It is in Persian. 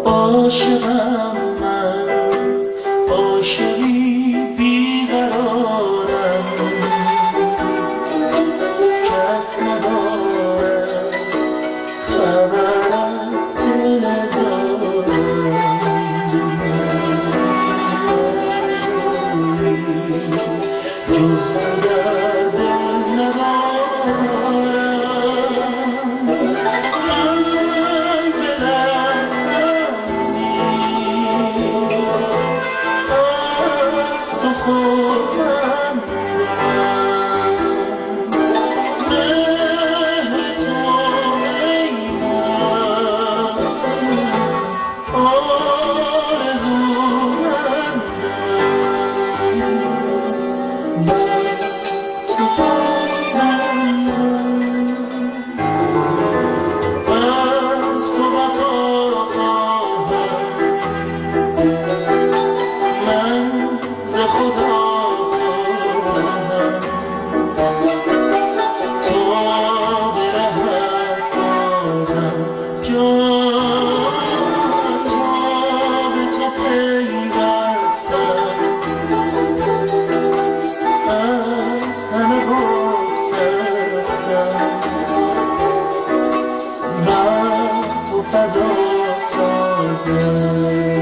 عاشقم من، عاشقی بیقرارم، کس ندارد خبر از دل زارم، جز تو در دل ندارم. من به لبخندی از تو خرسندم، مهر تو ای من فدا سازم.